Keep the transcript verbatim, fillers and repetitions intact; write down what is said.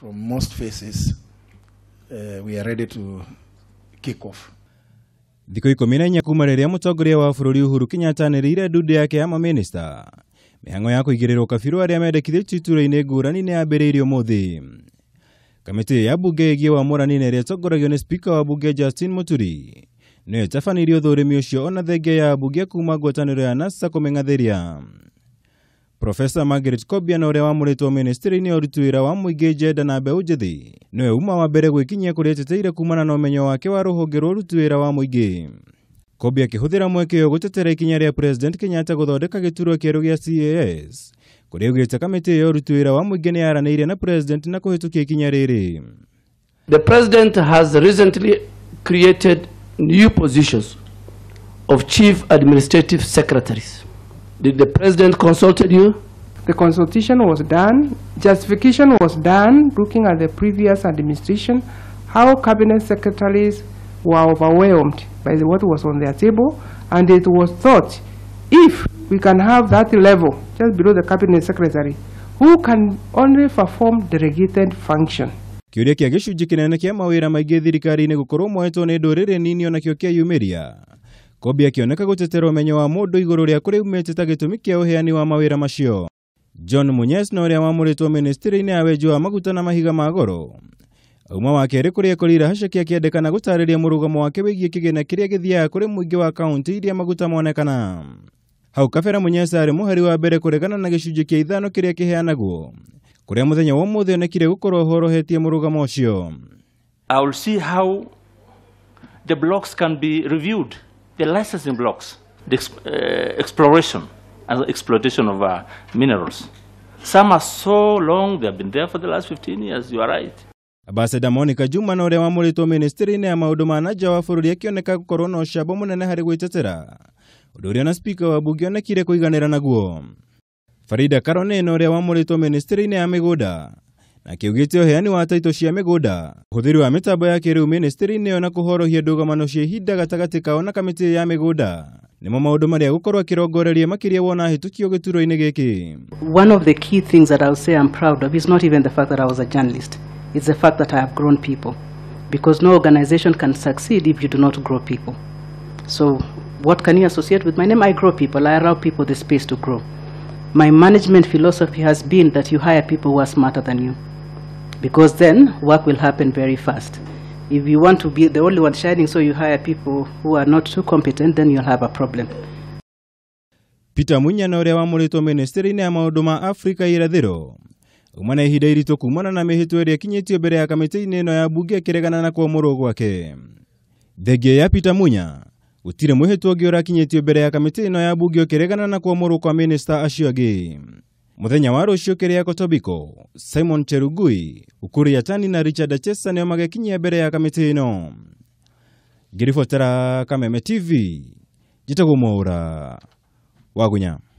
from most faces, uh, we are ready to kick off. Thiko ikumi na inya kuma riria mutongoria wa bururi Uhuru Kenyatta nirire ndudu yake ya maminista. Mihango ya kuigirirwo kabiru aria mendekithĩtio itura-inĩ ngũrani nĩ yambĩrĩirio mũthĩ. Kamĩtĩ ya bunge ĩgiĩ wamũrani nĩ ĩrĩa ĩtongoragio nĩ Speaker wa bunge Justin Muturi nĩyo ĩtabanirie ũthũrĩmi ũcio ona thengia ya bunge kuma ngwatanĩro ya NASA kũmĩng'athĩria. Professor Margaret Kobiana ũrĩa wamũrĩtwo ministry-inĩ ya ũruti wĩra wa mũingĩ njenda na mbeũ njĩthĩ nĩwe uma wa mbere gwĩkinyia kũrĩa eteteire kumana na ũmenyo wake wa rũhonge rwa ũruti wĩra wa mũingĩ. Kobia akĩhũthĩra mweke ũyũ gũtetera ikinya rĩa President Kenyatta gũthondeka gĩturwa kĩerũ gĩa C A S kũrĩa augĩte kamĩtĩ ya ũruti wĩra wa mũingĩ nĩ yaranĩire na President na kũhĩtũkia ikinya rĩrĩ. The President has recently created new positions of Chief Administrative Secretaries. Did the President consult you? The consultation was done. Justification was done looking at the previous administration, how cabinet secretaries were overwhelmed by the, what was on their table, and it was thought if we can have that level just below the cabinet secretary who can only perform delegated function. Kiuria kia gĩcunjĩ kĩnene kĩa mawĩra maingĩ thirikari-inĩ gũkorwo moetwo nĩ ndũrĩrĩ nini onakĩo kĩayumĩria. Kobia akĩoneka gũtetera ũmenyo wa mũndũ igũrũ rĩa kũrĩa umĩte ta gĩtũmi kĩa ũheani wa mawĩra macio. John Munyes na ũrĩa wamũrĩtwo ministry-inĩ ya wenji wa maguta na mahiga ma goro. Uma wa kerĩ kũrĩa kũrĩa hacaki akĩendekana gũtarĩria mũrũgamo wake wĩgiĩ kĩgĩna kĩrĩa gĩthiaga kũrĩ mũingĩ wa kaunti iria maguta monekana. Hau kabere Munyes arĩ mũhari wa mbere kũregana na gĩcunjĩ kĩa ithano kĩrĩa kĩheanagwo. Kũrĩa mũthenya wa ũmũthĩ onekire gũkorwo horohetie mũrũgamo ũcio. I will see how the blocks can be reviewed, the licensing blocks, the uh, exploration and exploitation of uh, minerals. Some are so long, they have been there for the last fifteen years, you are right. Ambassador Monica Juma na ũrĩa wamũrĩtwo ministry-inĩ ya maũndũ ma nanja wa bũrũri akĩoneka gũkorwo na ũcamba mũnene harĩ gwĩtetera. Ũndũ ũrĩa na Speaker wa bunge onekire kũiganĩra naguo. Farida Karone na ũrĩa wamũrĩtwo ministry-inĩ ya mĩgũnda na akiugĩte ũheani wa taito cia mĩgũnda, ũhũthĩri wa mĩtambo ya kĩrĩu ministry-inĩ ĩyo na kũhorohia ndũgamano cia ihinda gatagatĩ kao na kamĩtĩ ya mĩgũnda nĩmo maũndũ marĩa gũkorwo akĩrongoreria makĩria wona hĩtũkio gĩturwa-inĩ gĩkĩ. One of the key things that I would say I'm proud of is not even the fact that I was a journalist. It's the fact that I have grown people. Because no organization can succeed if you do not grow people. So what can you associate with my name? I grow people. I allow people the space to grow. My management philosophy has been that you hire people who are smarter than you. Because then work will happen very fast. If you want to be the only one shining, so you hire people who are not too competent, then you'll have a problem. Peter Munya na ũrĩa wamũrĩtwo ministry-inĩ ya maũndũ ma Afrika irathĩro uma na ihinda iritũ kumana na mĩhĩtwa ĩrĩa ĩkinyĩtio mbere ya kamĩtĩ-inĩ ĩno ya bunge akĩregana na kuamũrwo gwake. Thengia ya Peter Munya gũtirĩ mũhĩtwa ũngĩ ũrakinyĩtio mbere ya kamĩtĩ ĩno ya bunge ũkĩregana na kuamũrwo kwa minister acio angĩ. Mũthenya wa rũciũ Keriako Tobiko, Simon Cherugui, Ukuru Yatani na Richard Achesa nĩo magakinyia mbere ya kamĩtĩ ĩno. Ngĩribotera Kameme T V, Njĩtagwo Mwaũra, Wagunya.